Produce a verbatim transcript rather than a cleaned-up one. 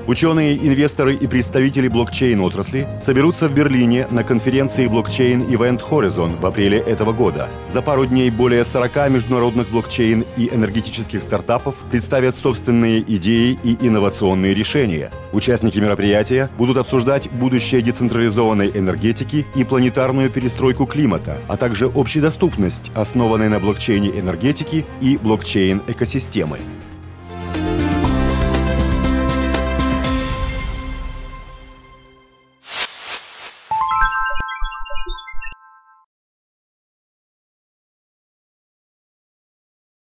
Ученые, инвесторы и представители блокчейн-отрасли соберутся в Берлине на конференции Blockchain Event Horizon в апреле этого года. За пару дней более сорока международных блокчейн и энергетических стартапов представят собственные идеи и инновационные решения. Участники мероприятия будут обсуждать будущее децентрализованной энергетики и планетарную перестройку климата, а также общедоступность, основанной на блокчейне энергетики и блокчейн-экосистемы.